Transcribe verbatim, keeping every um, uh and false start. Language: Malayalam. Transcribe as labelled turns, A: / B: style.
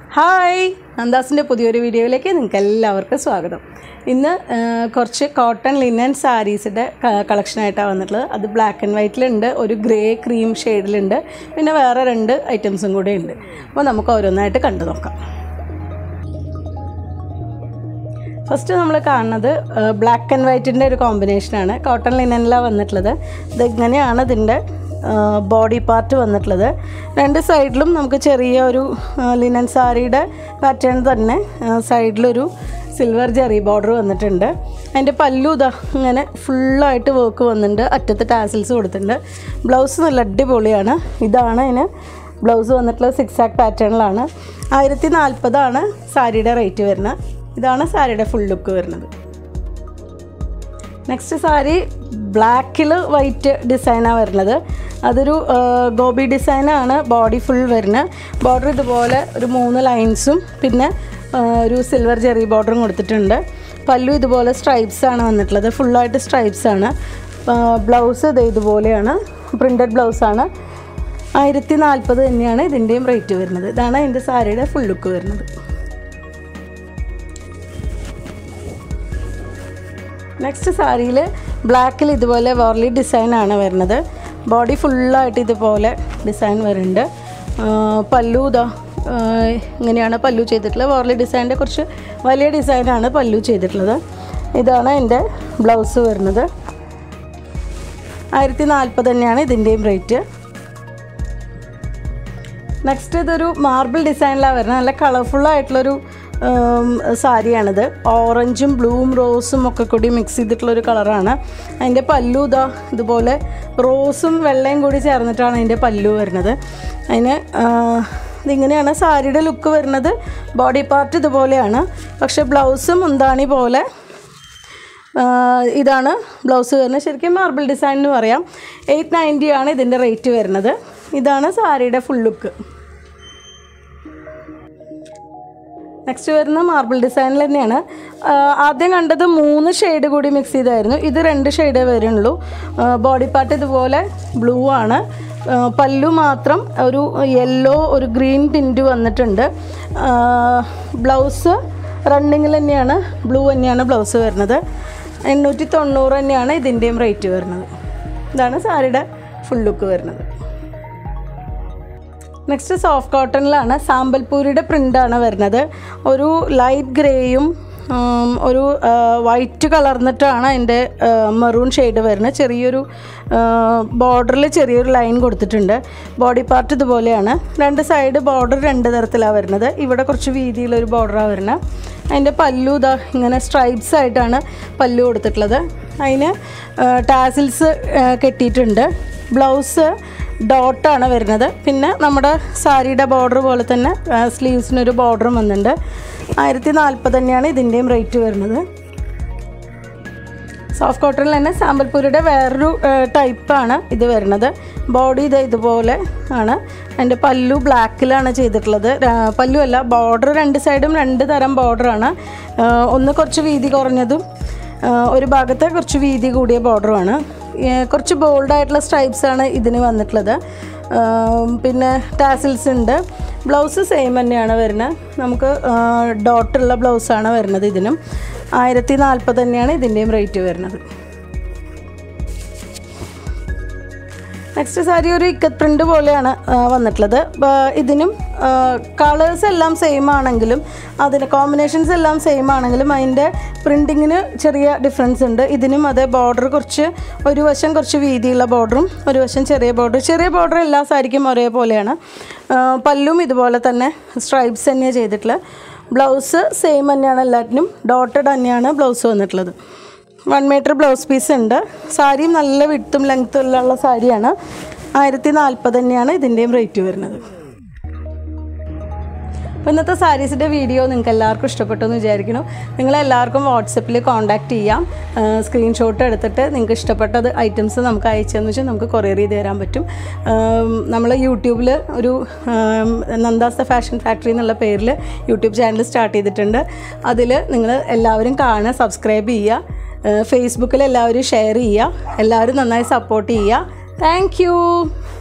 A: Hi, Nandas's പുതിയൊരു വീഡിയോയിലേക്ക് നിങ്ങൾക്ക് എല്ലാവർക്കും സ്വാഗതം. ഇന്ന് കുറച്ച് കോട്ടൺ ലിനൻ സാരീസിന്റെ കളക്ഷൻ ആയിട്ടാണ് വന്നിട്ടുള്ളത്. അത് ബ്ലാക്ക് ആൻഡ് വൈറ്റിൽ ഉണ്ട്, ഒരു ഗ്രേ ക്രീം ഷെയ്ഡിൽ ഉണ്ട്, പിന്നെ വേറെ രണ്ട് ഐറ്റംസും കൂടെ ഉണ്ട്. അപ്പോൾ നമുക്ക് ഓരോന്നായിട്ട് കണ്ടു നോക്കാം. ഫസ്റ്റ് നമ്മൾ കാണുന്നത് ബ്ലാക്ക് ആൻഡ് വൈറ്റിൻ്റെ ഒരു കോമ്പിനേഷനാണ്. കോട്ടൺ ലിനനിലാണ് വന്നിട്ടുള്ളത്. ഇതിങ്ങനെയാണ് ഇതിൻ്റെ ബോഡി പാർട്ട് വന്നിട്ടുള്ളത്. രണ്ട് സൈഡിലും നമുക്ക് ചെറിയ ഒരു ലിനൻ സാരിയുടെ പാറ്റേൺ തന്നെ സൈഡിലൊരു സിൽവർ ജെറി ബോർഡർ വന്നിട്ടുണ്ട്. അതിൻ്റെ പല്ലു ഇതാ ഇങ്ങനെ ഫുള്ളായിട്ട് വർക്ക് വന്നിട്ടുണ്ട്, അറ്റത്ത് ടാസിൽസ് കൊടുത്തിട്ടുണ്ട്. ബ്ലൗസ് നല്ല അടിപൊളിയാണ്. ഇതാണ് അതിന് ബ്ലൗസ് വന്നിട്ടുള്ളത്. സിക്സ് ആക്ക് പാറ്റേണിലാണ്. ആയിരത്തി നാൽപ്പതാണ് സാരിയുടെ റേറ്റ് വരുന്നത്. ഇതാണ് സാരിയുടെ ഫുൾ ലുക്ക് വരുന്നത്. നെക്സ്റ്റ് സാരി ബ്ലാക്കിൽ വൈറ്റ് ഡിസൈനാണ് വരുന്നത്. അതൊരു ഗോബി ഡിസൈനാണ്. ബോഡി ഫുൾ വരുന്നത്. ബോർഡർ ഇതുപോലെ ഒരു മൂന്ന് ലൈൻസും പിന്നെ ഒരു സിൽവർ ജെറി ബോർഡറും കൊടുത്തിട്ടുണ്ട്. പല്ലു ഇതുപോലെ സ്ട്രൈപ്സാണ് വന്നിട്ടുള്ളത്. ഫുള്ളായിട്ട് സ്ട്രൈപ്സാണ്. ബ്ലൗസ് ഇത് ഇതുപോലെയാണ്, പ്രിൻറ്റഡ് ബ്ലൗസാണ്. ആയിരത്തി നാൽപ്പത് തന്നെയാണ് ഇതിൻ്റെയും റേറ്റ് വരുന്നത്. ഇതാണ് അതിൻ്റെ സാരിയുടെ ഫുൾ ലുക്ക് വരുന്നത്. നെക്സ്റ്റ് സാരിയിൽ ബ്ലാക്കിൽ ഇതുപോലെ വർലി ഡിസൈനാണ് വരുന്നത്. ബോഡി ഫുള്ളായിട്ട് ഇതുപോലെ ഡിസൈൻ വരുന്നുണ്ട്. പല്ലു ഇതാ ഇങ്ങനെയാണ് പല്ലു ചെയ്തിട്ടുള്ളത്. വർലി ഡിസൈനിൻ്റെ കുറച്ച് വലിയ ഡിസൈനാണ് പല്ലു ചെയ്തിട്ടുള്ളത്. ഇതാണ് എൻ്റെ ബ്ലൗസ് വരുന്നത്. ആയിരത്തി നാൽപ്പത് തന്നെയാണ് ഇതിൻ്റെയും റേറ്റ്. നെക്സ്റ്റ് ഇതൊരു മാർബിൾ ഡിസൈനിലാണ് വരുന്നത്. നല്ല കളർഫുള്ളായിട്ടുള്ളൊരു സാരിയാണിത്. ഓറഞ്ചും ബ്ലൂവും റോസും ഒക്കെ കൂടി മിക്സ് ചെയ്തിട്ടുള്ളൊരു കളറാണ്. അതിൻ്റെ പല്ലു ഇതാ ഇതുപോലെ റോസും വെള്ളയും കൂടി ചേർന്നിട്ടാണ് അതിൻ്റെ പല്ലു വരുന്നത്. അതിന് ഇതിങ്ങനെയാണ് സാരിയുടെ ലുക്ക് വരുന്നത്. ബോഡി പാർട്ട് ഇതുപോലെയാണ്, പക്ഷേ ബ്ലൗസ് മുന്താണി പോലെ ഇതാണ് ബ്ലൗസ് വരുന്നത്. ശരിക്കും മാർബിൾ ഡിസൈൻ എന്ന് പറയാം. എയ്റ്റ് നയൻറ്റി ആണ് ഇതിൻ്റെ റേറ്റ് വരുന്നത്. ഇതാണ് സാരിയുടെ ഫുൾ ലുക്ക്. നെക്സ്റ്റ് വരുന്ന മാർബിൾ ഡിസൈനിൽ തന്നെയാണ്. ആദ്യം കണ്ടത് മൂന്ന് ഷെയ്ഡ് കൂടി മിക്സ് ചെയ്തായിരുന്നു. ഇത് രണ്ട് ഷെയ്ഡേ വരുന്നുള്ളൂ. ബോഡി പാർട്ട് ഇതുപോലെ ബ്ലൂ ആണ്. പല്ലു മാത്രം ഒരു യെല്ലോ ഒരു ഗ്രീൻ ടിൻറ്റ് വന്നിട്ടുണ്ട്. ബ്ലൗസ് റണ്ണിങ്ങിൽ തന്നെയാണ്, ബ്ലൂ തന്നെയാണ് ബ്ലൗസ് വരുന്നത്. എണ്ണൂറ്റി തൊണ്ണൂറ് തന്നെയാണ് ഇതിൻ്റെയും റേറ്റ് വരുന്നത്. ഇതാണ് സാരിയുടെ ഫുൾ ലുക്ക് വരുന്നത്. നെക്സ്റ്റ് സോഫ്റ്റ് കോട്ടണിലാണ്. സാമ്പൽപൂരിയുടെ പ്രിൻ്റാണ് വരുന്നത്. ഒരു ലൈറ്റ് ഗ്രേയും ഒരു വൈറ്റ് കളർന്നിട്ടാണ് അതിൻ്റെ മെറൂൺ ഷെയ്ഡ് വരുന്നത്. ചെറിയൊരു ബോർഡറിൽ ചെറിയൊരു ലൈൻ കൊടുത്തിട്ടുണ്ട്. ബോഡി പാർട്ട് ഇതുപോലെയാണ്. രണ്ട് സൈഡ് ബോർഡർ രണ്ട് തരത്തിലാണ് വരുന്നത്. ഇവിടെ കുറച്ച് വീതിയിലൊരു ബോർഡറാണ് വരുന്നത്. അതിൻ്റെ പല്ലു ഇതാ ഇങ്ങനെ സ്ട്രൈപ്സ് ആയിട്ടാണ് പല്ലു കൊടുത്തിട്ടുള്ളത്. അതിന് ടാസിൽസ് കെട്ടിയിട്ടുണ്ട്. ബ്ലൗസ് ഡോട്ടാണ് വരുന്നത്. പിന്നെ നമ്മുടെ സാരിയുടെ ബോർഡർ പോലെ തന്നെ സ്ലീവ്സിനൊരു ബോർഡറും വന്നിട്ടുണ്ട്. ആയിരത്തി നാൽപ്പത് തന്നെയാണ് ഇതിൻ്റെയും റേറ്റ് വരുന്നത്. സോഫ്റ്റ് കോട്ടണിൽ തന്നെ സാമ്പൽപൂരിയുടെ വേറൊരു ടൈപ്പാണ് ഇത് വരുന്നത്. ബോഡി ഇത് ഇതുപോലെ ആണ്. അതിൻ്റെ പല്ലു ബ്ലാക്കിലാണ് ചെയ്തിട്ടുള്ളത്. പല്ലു അല്ല, ബോർഡർ രണ്ട് സൈഡും രണ്ട് തരം ബോർഡറാണ്. ഒന്ന് കുറച്ച് വീതി കുറഞ്ഞതും ഒരു ഭാഗത്ത് കുറച്ച് വീതി കൂടിയ ബോർഡറുമാണ്. കുറച്ച് ബോൾഡായിട്ടുള്ള സ്ട്രൈപ്സാണ് ഇതിന് വന്നിട്ടുള്ളത്. പിന്നെ ടാസിൽസ് ഉണ്ട്. ബ്ലൗസ് സെയിം തന്നെയാണ് വരുന്നത്. നമുക്ക് ഡോട്ടുള്ള ബ്ലൗസാണ് വരുന്നത്. ഇതിനും ആയിരത്തി നാൽപ്പത് തന്നെയാണ് ഇതിൻ്റെയും റേറ്റ് വരുന്നത്. നെക്സ്റ്റ് സാരി ഒരു ഇക്കത്ത് പ്രിൻ്റ് പോലെയാണ് വന്നിട്ടുള്ളത്. ഇതിനും കളേഴ്സ് എല്ലാം സെയിം ആണെങ്കിലും അതിന് കോമ്പിനേഷൻസ് എല്ലാം സെയിം ആണെങ്കിലും അതിൻ്റെ പ്രിൻറ്റിങ്ങിന് ചെറിയ ഡിഫറൻസ് ഉണ്ട്. ഇതിനും അതേ ബോർഡർ കുറച്ച് ഒരു വശം കുറച്ച് വീതിയുള്ള ബോർഡറും ഒരു വശം ചെറിയ ബോർഡർ. ചെറിയ ബോർഡർ എല്ലാ സാരിക്കും ഒരേപോലെയാണ്. പല്ലും ഇതുപോലെ തന്നെ സ്ട്രൈപ്സ് തന്നെയാണ് ചെയ്തിട്ടുള്ളത്. ബ്ലൗസ് സെയിം തന്നെയാണ്. എല്ലാറ്റിനും ഡോട്ടഡ് തന്നെയാണ് ബ്ലൗസ് വന്നിട്ടുള്ളത്. വൺ മീറ്റർ ബ്ലൗസ് പീസ് ഉണ്ട്. സാരിയും നല്ല വിഡ്ത്തും ലെങ്ത്തും ഉള്ള സാരിയാണ്. ആയിരത്തി നാൽപ്പത് തന്നെയാണ് ഇതിൻ്റെയും റേറ്റ് വരുന്നത്. അപ്പോൾ ഇന്നത്തെ സാരീസിൻ്റെ വീഡിയോ നിങ്ങൾക്ക് എല്ലാവർക്കും ഇഷ്ടപ്പെട്ടു എന്ന് വിചാരിക്കുന്നു. നിങ്ങളെല്ലാവർക്കും വാട്സപ്പിൽ കോൺടാക്റ്റ് ചെയ്യാം. സ്ക്രീൻഷോട്ട് എടുത്തിട്ട് നിങ്ങൾക്ക് ഇഷ്ടപ്പെട്ടത് ഐറ്റംസ് നമുക്ക് അയച്ചതെന്ന് വെച്ചാൽ നമുക്ക് കൊറിയർ ചെയ്ത് തരാൻ പറ്റും. നമ്മൾ യൂട്യൂബിൽ ഒരു നന്ദാസ് ദ ഫാഷൻ ഫാക്ടറി എന്നുള്ള പേരിൽ യൂട്യൂബ് ചാനൽ സ്റ്റാർട്ട് ചെയ്തിട്ടുണ്ട്. അതിൽ നിങ്ങൾ എല്ലാവരും കാണുക, സബ്സ്ക്രൈബ് ചെയ്യുക. ഫേസ്ബുക്കിൽ എല്ലാവരും ഷെയർ ചെയ്യുക. എല്ലാവരും നന്നായി സപ്പോർട്ട് ചെയ്യുക. Thank U.